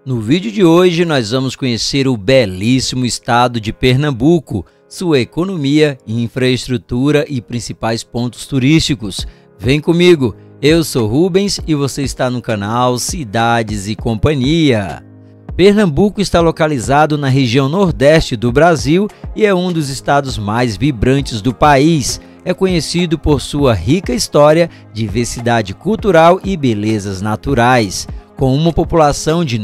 No vídeo de hoje nós vamos conhecer o belíssimo estado de Pernambuco, sua economia, infraestrutura e principais pontos turísticos. Vem comigo, eu sou Rubens e você está no canal Cidades e Companhia. Pernambuco está localizado na região nordeste do Brasil e é um dos estados mais vibrantes do país. É conhecido por sua rica história, diversidade cultural e belezas naturais. Com uma população de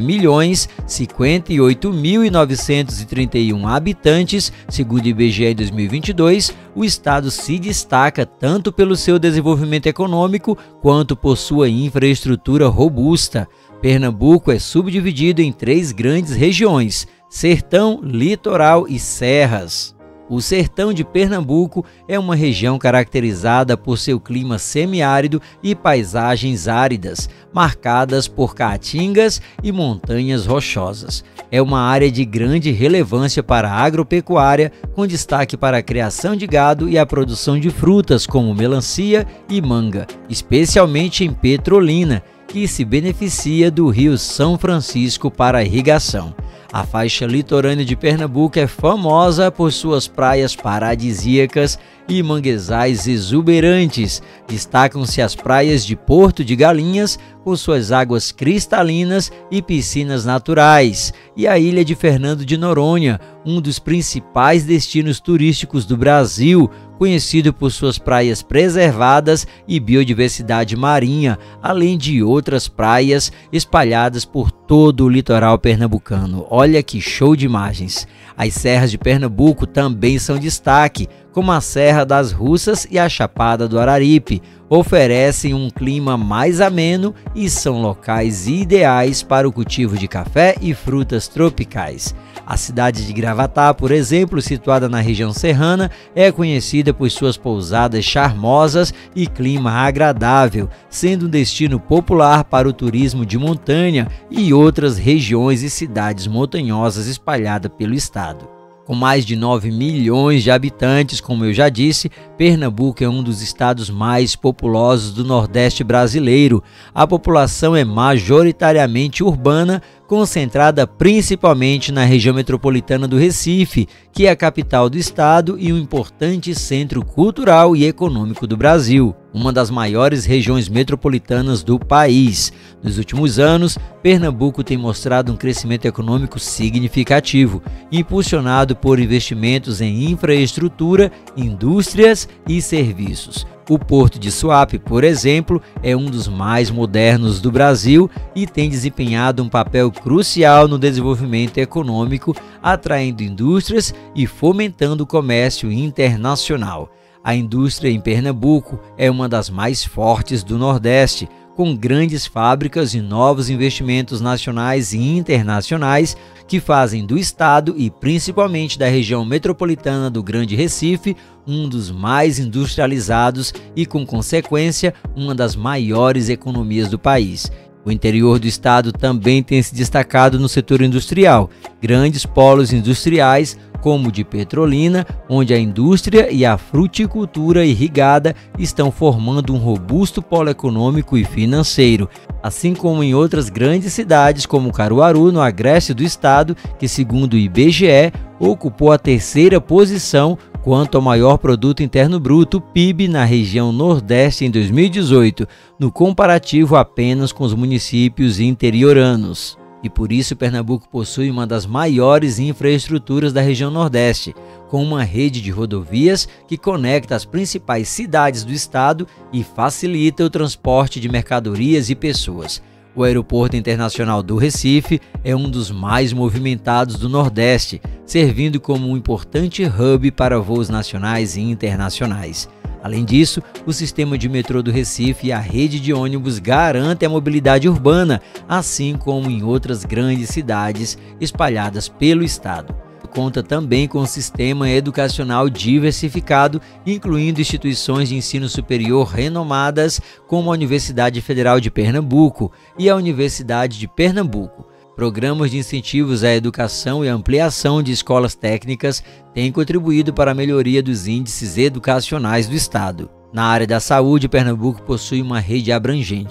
9.058.931 habitantes, segundo o IBGE em 2022, o estado se destaca tanto pelo seu desenvolvimento econômico quanto por sua infraestrutura robusta. Pernambuco é subdividido em 3 grandes regiões: sertão, litoral e serras. O sertão de Pernambuco é uma região caracterizada por seu clima semiárido e paisagens áridas, marcadas por caatingas e montanhas rochosas. É uma área de grande relevância para a agropecuária, com destaque para a criação de gado e a produção de frutas como melancia e manga, especialmente em Petrolina, que se beneficia do rio São Francisco para a irrigação. A faixa litorânea de Pernambuco é famosa por suas praias paradisíacas e manguezais exuberantes. Destacam-se as praias de Porto de Galinhas, com suas águas cristalinas e piscinas naturais, e a ilha de Fernando de Noronha, um dos principais destinos turísticos do Brasil, conhecido por suas praias preservadas e biodiversidade marinha, além de outras praias espalhadas por todo o litoral pernambucano. Olha que show de imagens! As serras de Pernambuco também são destaque, como a Serra das Russas e a Chapada do Araripe. Oferecem um clima mais ameno e são locais ideais para o cultivo de café e frutas tropicais. A cidade de Gravatá, por exemplo, situada na região serrana, é conhecida por suas pousadas charmosas e clima agradável, sendo um destino popular para o turismo de montanha e outras regiões e cidades montanhosas espalhadas pelo estado. Com mais de 9 milhões de habitantes, como eu já disse, Pernambuco é um dos estados mais populosos do Nordeste brasileiro. A população é majoritariamente urbana, concentrada principalmente na região metropolitana do Recife, que é a capital do estado e um importante centro cultural e econômico do Brasil, uma das maiores regiões metropolitanas do país. Nos últimos anos, Pernambuco tem mostrado um crescimento econômico significativo, impulsionado por investimentos em infraestrutura, indústrias e serviços. O Porto de Suape, por exemplo, é um dos mais modernos do Brasil e tem desempenhado um papel crucial no desenvolvimento econômico, atraindo indústrias e fomentando o comércio internacional. A indústria em Pernambuco é uma das mais fortes do Nordeste, com grandes fábricas e novos investimentos nacionais e internacionais que fazem do estado e principalmente da região metropolitana do Grande Recife um dos mais industrializados e, com consequência, uma das maiores economias do país. O interior do estado também tem se destacado no setor industrial. Grandes polos industriais, como o de Petrolina, onde a indústria e a fruticultura irrigada estão formando um robusto polo econômico e financeiro, assim como em outras grandes cidades como Caruaru, no agreste do estado, que, segundo o IBGE, ocupou a 3ª posição quanto ao maior produto interno bruto, PIB, na região Nordeste em 2018, no comparativo apenas com os municípios interioranos. E por isso Pernambuco possui uma das maiores infraestruturas da região Nordeste, com uma rede de rodovias que conecta as principais cidades do estado e facilita o transporte de mercadorias e pessoas. O Aeroporto Internacional do Recife é um dos mais movimentados do Nordeste, servindo como um importante hub para voos nacionais e internacionais. Além disso, o sistema de metrô do Recife e a rede de ônibus garantem a mobilidade urbana, assim como em outras grandes cidades espalhadas pelo estado. Conta também com um sistema educacional diversificado, incluindo instituições de ensino superior renomadas como a Universidade Federal de Pernambuco e a Universidade de Pernambuco. Programas de incentivos à educação e ampliação de escolas técnicas têm contribuído para a melhoria dos índices educacionais do estado. Na área da saúde, Pernambuco possui uma rede abrangente,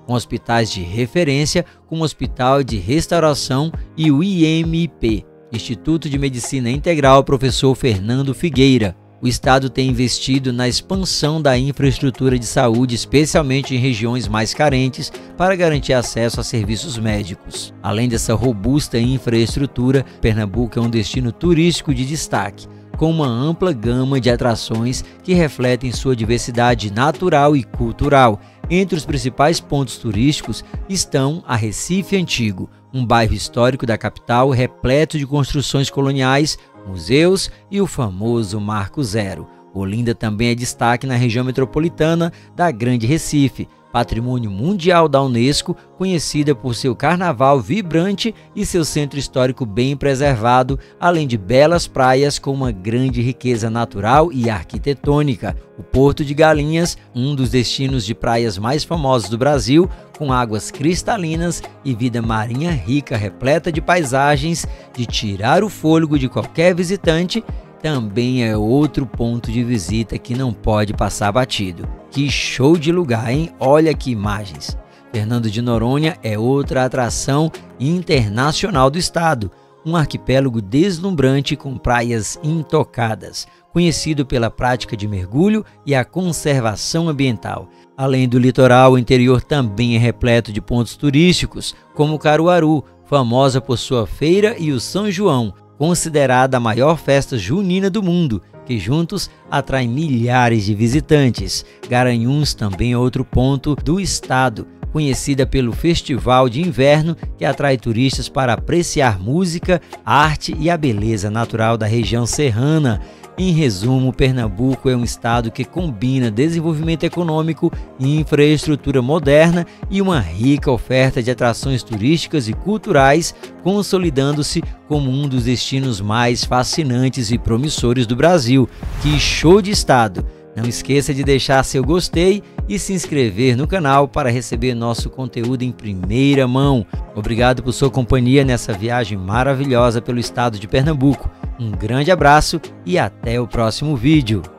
com hospitais de referência como o Hospital de Restauração e o IMP, Instituto de Medicina Integral Professor Fernando Figueira. O Estado tem investido na expansão da infraestrutura de saúde, especialmente em regiões mais carentes, para garantir acesso a serviços médicos. Além dessa robusta infraestrutura, Pernambuco é um destino turístico de destaque, com uma ampla gama de atrações que refletem sua diversidade natural e cultural. Entre os principais pontos turísticos estão a Recife Antigo, um bairro histórico da capital repleto de construções coloniais, museus e o famoso Marco Zero. Olinda também é destaque na região metropolitana da Grande Recife, patrimônio mundial da Unesco, conhecida por seu carnaval vibrante e seu centro histórico bem preservado, além de belas praias com uma grande riqueza natural e arquitetônica. O Porto de Galinhas, um dos destinos de praias mais famosos do Brasil, com águas cristalinas e vida marinha rica, repleta de paisagens de tirar o fôlego de qualquer visitante, também é outro ponto de visita que não pode passar batido. Que show de lugar, hein? Olha que imagens! Fernando de Noronha é outra atração internacional do estado, um arquipélago deslumbrante com praias intocadas, conhecido pela prática de mergulho e a conservação ambiental. Além do litoral, o interior também é repleto de pontos turísticos, como Caruaru, famosa por sua feira, e o São João, considerada a maior festa junina do mundo, que juntos atraem milhares de visitantes. Garanhuns também é outro ponto do estado, conhecida pelo Festival de Inverno, que atrai turistas para apreciar música, arte e a beleza natural da região serrana. Em resumo, Pernambuco é um estado que combina desenvolvimento econômico, infraestrutura moderna e uma rica oferta de atrações turísticas e culturais, consolidando-se como um dos destinos mais fascinantes e promissores do Brasil. Que show de estado! Não esqueça de deixar seu gostei e se inscrever no canal para receber nosso conteúdo em primeira mão. Obrigado por sua companhia nessa viagem maravilhosa pelo estado de Pernambuco. Um grande abraço e até o próximo vídeo.